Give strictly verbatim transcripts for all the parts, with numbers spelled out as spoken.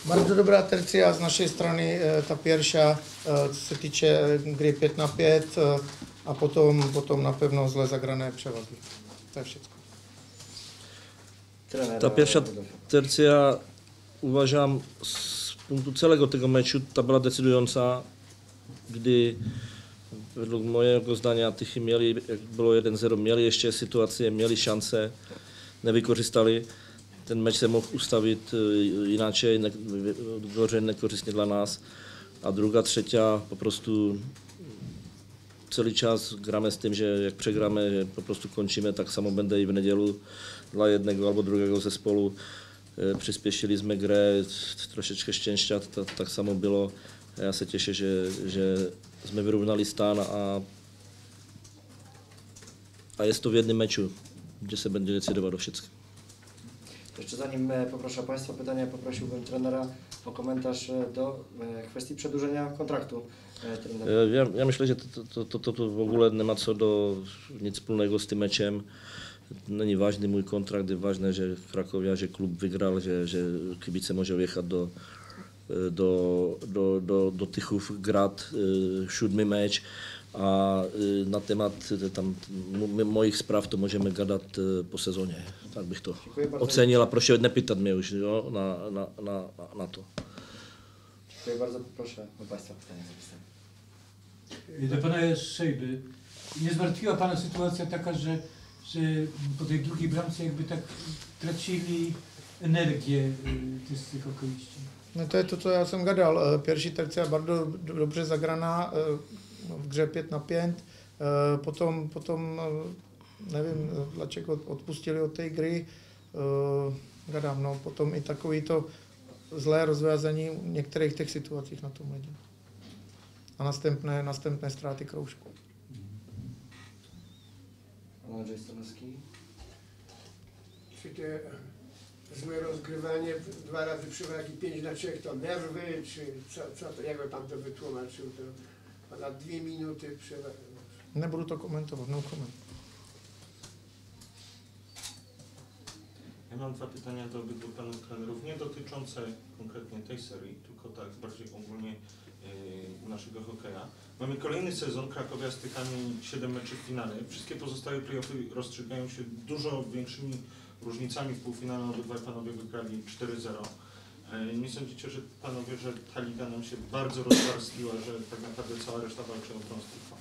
Bardzo dobrá tercia z naší strany, ta pierwsza, co se týče hry pět na pět a potom, potom napevno zle zagrané převahy. To je všechno. Ta pierwsza tercja, uważam, z punktu całego tego meczu, ta była decydująca, gdy według mojego zdania Tychy mieli, jak było jeden zero, mieli ještě sytuacje, mieli šance, nevykorzystali. Ten meč se mohl ustavit inaczej, ne, goře nekořistně dla nás. A druga, třetí, po prostu celý čas gramy s tím, že jak přegráme, že po prostu končíme, tak samo bude i v nedělu dla jednego albo druhého zespolu. Přispěšili jsme grę, trošičkę štěšťa, tak, tak samo bylo. Já se těším, že, že jsme vyrovnali stan a, a jest to w jednym meczu, gdzie się będzie decydować o wszystkim. Jeszcze zanim poproszę Państwa pytania, poprosiłbym trenera o komentarz do kwestii przedłużenia kontraktu trenera. Ja, ja myślę, że to, to, to, to, to w ogóle nie ma co do nic wspólnego z tym meczem. Není ważny mój kontrakt, jest ważne, że Krakowia, że klub wygrał, że, że kibice może jechać do, do, do, do, do Tychów grać siódmy mecz. A na temat tam moich spraw to możemy gadać po sezonie. Tak bych to ocenil a proszę nie pytać mnie już jo, na, na, na, na to. Dziękuję bardzo, proszę o Państwa pytania zapisane. Do Pana Szejby. Nie zmartwiła Pana sytuacja taka, że, że po tej drugiej bramce jakby tak tracili energię z tych okoliści? No to je to, co já jsem gadal. Pierwší tercia bardzo dobře zagraná v hře pět na pět. Potom, potom nevím, dlačego odpustili od té hry. Gadám, no, potom i takový to zlé rozvázání v některých těch situacích na tom ledě. A następné, następné ztráty kroužku. Andrzej Stanowski. Czy te złe rozgrywanie, dwa razy przewagi pięć na trzech to nerwy, czy co, co to, jakby Pan to wytłumaczył, to ponad dwie minuty przewagi. Nebudu to komentovat, no koment. Ja mam dwa pytania do obydwu panów trenerów, nie dotyczące konkretnie tej serii, tylko tak bardziej ogólnie yy, naszego hokeja. Mamy kolejny sezon, Krakowia z Tychami, siedem meczów w finale. Wszystkie pozostałe play-offy rozstrzygają się dużo większymi różnicami. W półfinale obydwaj panowie wygrali cztery zero. Yy, nie sądzicie, że panowie, że ta liga nam się bardzo rozwarstwiła, że tak naprawdę cała reszta walczy o brąz tylko?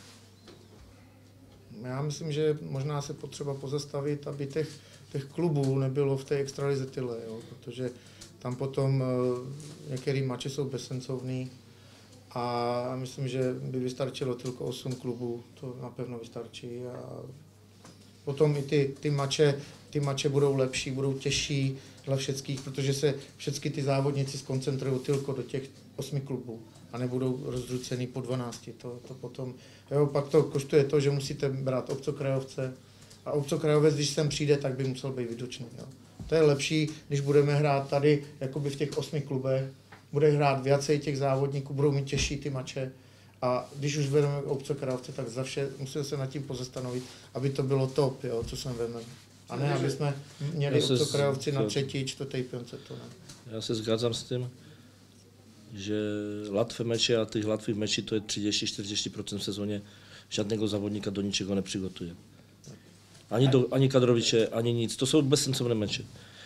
Já myslím, že možná se potřeba pozastavit, aby těch, těch klubů nebylo v té extralize tyle, jo, protože tam potom uh, některé mače jsou bezsencovný a myslím, že by vystarčilo tylko osm klubů, to napevno vystarčí a potom i ty, ty mače, ty mače budou lepší, budou těžší dla všeckých, protože se všechny ty závodníci skoncentrují tylko do těch osmi klubů a nebudou rozrucený po dvanácti. To, to potom, jo, pak to koštuje to, že musíte brát obcokrajovce a obcokrajovec, když sem přijde, tak by musel být vydučný. Jo. To je lepší, když budeme hrát tady jakoby v těch osmi klubech, bude hrát viacej těch závodníků, budou mít těžší ty mače a když už vedeme obcokrajovce, tak za vše musíme se nad tím pozastanovit, aby to bylo top, jo, co sem vedeme. A ne, aby jsme měli obcokrajovci na třetí, čtvrtý pěnce, to ne. Já se zgadzam z tím, že łatwe mecze, a tych łatwych meczy to jest trzydzieści do czterdziestu procent w sezonie. Żadnego zawodnika do niczego nie przygotuje. Ani, do, ani kadrowicze, ani nic. To są bezsensowne mecze.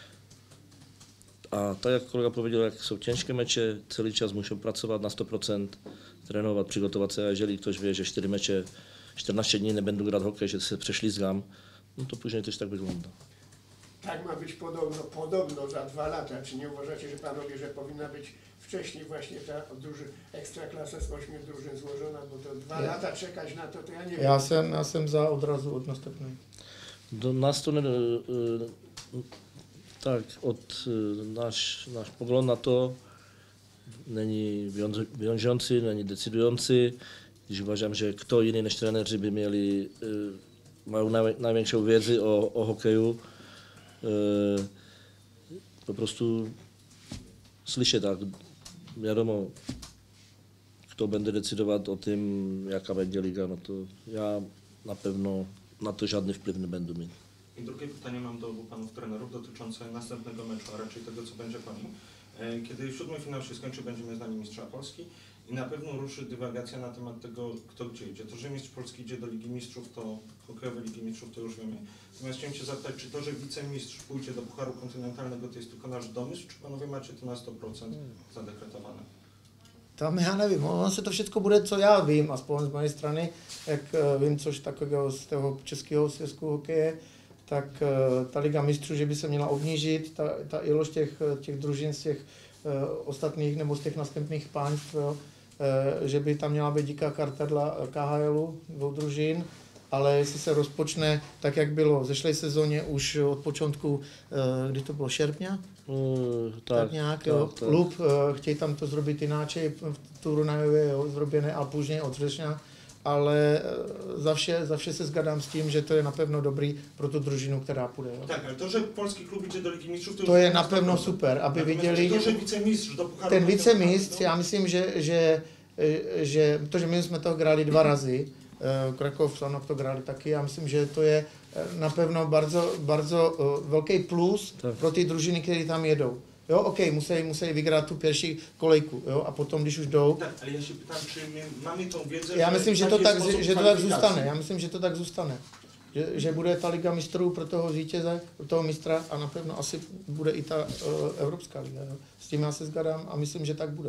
A tak jak kolega powiedział, jak są ciężkie mecze, cały czas muszą pracować na sto procent, trenować, przygotować się. A jeżeli ktoś wie, że cztery mecze, czternaście dni nie będą grać hokej, że się prześlizgam, no to później też tak wygląda. Tak ma być podobno, podobno za dwa lata. Czy nie uważacie, że Panowie, że powinna być wcześniej właśnie ta drużyn, ekstraklasa z ośmiu drużyn złożona, bo to dwa ja. lata czekać na to, to ja nie Já wiem. jsem, já jsem za odrazu od następnej. Do nas to, yy, tak, od yy, nasz, nasz pogląd na to není wiążący, není decydujący. Dziś uważam, że kto inny niż trenerzy by mieli, yy, mają naj, największą wiedzę o, o hokeju. Yy, po prostu slyšet, tak, wiadomo, kto będzie decydować o tym, jaka będzie liga, no to ja na pewno na to żadny wpływ nie będę mieć. I drugie pytanie mam do obu panów trenerów dotyczące następnego meczu, a raczej tego, co będzie po nim. E, Kiedy siódmy finał się skończy, będziemy znani mistrza Polski i na pewno ruszy dywagacja na temat tego, kto gdzie idzie. To, że mistrz Polski idzie do Ligi Mistrzów, to hokejowe Ligi Mistrzów, to już wiemy. Natomiast chciałem Cię zapytać, czy to, że wicemistrz pójdzie do Pucharu Kontynentalnego, to jest tylko nasz domysł, czy panowie macie to na sto procent zadekretowane? Tam já nevím, ono se to všechno bude, co já vím, aspoň z mojej strany, jak eh, vím coś takového z toho českého svězku hokeje, tak eh, ta Liga mistrů, že by se měla obnížit, ta, ta ilož těch, těch družin z těch eh, ostatních nebo z těch następných pánstv, jo, eh, že by tam měla být díká karta dla K H L, dvou družin, ale jestli se rozpočne tak, jak bylo v zešlej sezóně už od počátku, eh, kdy to bylo šerpňa, Mm, tak, tak, nějak, tak, jo, tak. klub, uh, chtějí tam to zrobit jináče, v turnajově, jo, zrobené a půžně od řešňa, ale uh, za vše, za vše se zgadám s tím, že to je napevno dobrý pro tu družinu, která půjde. Jo. Tak, ale to, że polski klub idzie do Ligi Mistrzów, to, To już je na sto napevno procent. super, aby Natomiast viděli, to, że wicemistrz do Pucharu ten Kontynentalnego, vicemistrz, já myslím, že, že, že to, že my jsme to hráli dva razy, uh, Krakov, Sanok to hráli taky, já myslím, že to je uh, napevno bardzo, bardzo uh, velký plus Tak. pro ty družiny, které tam jedou. Jo, OK, musí, musí vygrát tu pierwší kolejku, jo, a potom, když už jdou, Tak, ale ja się pytam, czy my mamy tą wiedzę, já myslím, že to taki tak, sposób že to tak kwalifikacji. zůstane, já myslím, že to tak zůstane. Že, že bude ta Liga mistrů pro toho vítěze, pro toho mistra a napevno asi bude i ta uh, Evropská liga. Jo. S tím já se zgadám a myslím, že tak bude.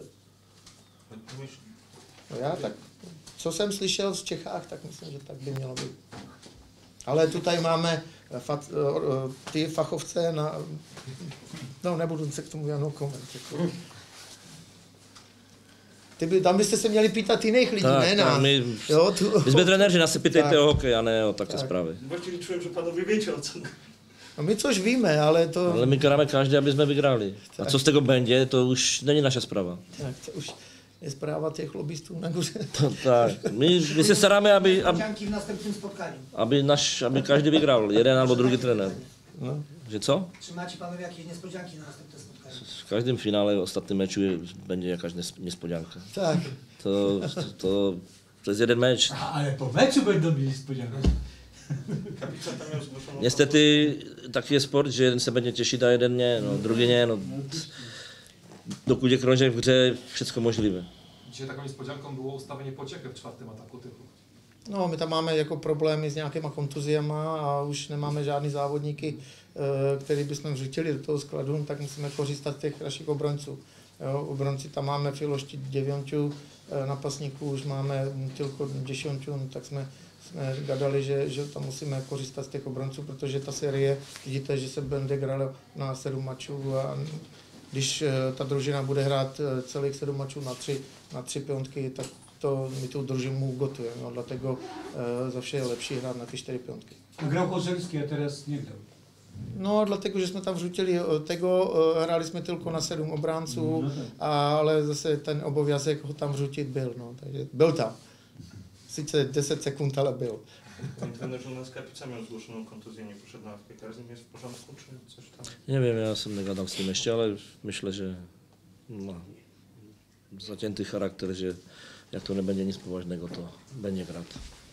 No já tak, co jsem slyšel v Čechách, tak myslím, že tak by mělo být. Ale tu tady máme fat, uh, ty fachovce na... No, nebudu se k tomu jenom komentovat. Ty by, tam byste se měli pýtat jiných lidí, Tak, ne tak, nás. my, Jo, tu, my sme trenéři, nás se pytajte Tak. o hokej a ne o také Tak. zprávy. Właśnie liczyłem, że panowie wiecie o co. no my což víme, ale to... Ale my kráme každý, aby jsme vygrali. A co z tego będzie, to už není naša zpráva. Tak, to už je zpráva těch lobbystů nahoře. To, tak. My, my se staráme, aby, aby, Niespodzianki w następnym spotkaniu. aby, naš, aby každý vygrál, jeden albo druhý trenér. No. Že co? Czy macie panowie jakieś niespodzianki na następne spotkanie? V každém finále, v ostatním meču je, będzie jakaś nes- niespodzianka. Tak, To, to, to, to jest jeden mecz. A, ale po meczu będą mieli spodziankę. Kapica tam miał zgłoszoną... Niestety taki jest sport, že jeden se będzie těšit a jeden nie, no, druhý nie. No. Dokud je krążek w grze, wszystko możliwe. Dzisiaj taką niespodzianką było ustawienie pociechy w czwartym ataku typu. no my tam máme jako problémy s nějakýma kontuziama a už nemáme žádný závodníky, eh, který bychom vřítili do toho skladu, tak musíme kořistat z těch našich obronců. Jo, obronci tam máme Filošti Devěnčů, eh, napasníků už máme Tilko Děšončů, no, tak jsme, jsme gadali, že, že tam musíme kořistat z těch obronců, protože ta série, vidíte, že se bude hrát na sedm mačů a když eh, ta družina bude hrát eh, celých sedm mačů na tři, na tři pětky, tak to my tu družinu gotujeme, no, dlatego e, zawsze je lepší hrát na ty čtyři piątky. Grał Kozelski, a teraz nie grał. No, dlatego, že jsme tam vřutili tego, e, hráli jsme tylko na sedm obránců, No tak. ale zase ten obowiązek ho tam vřutit byl, no, takže byl tam. Sice deset sekund, ale byl. Panie trenerze, u nas Kapica miał zgłoszoną kontuzję, nie poszedł na aptekę. Z nim jest w porządku, czy coś tam? Nie wiem, ja jsem negadal s ním ještě, ale myślę, že má zacięty charakter, že jak to nebude nic poważnego, to będzie grát.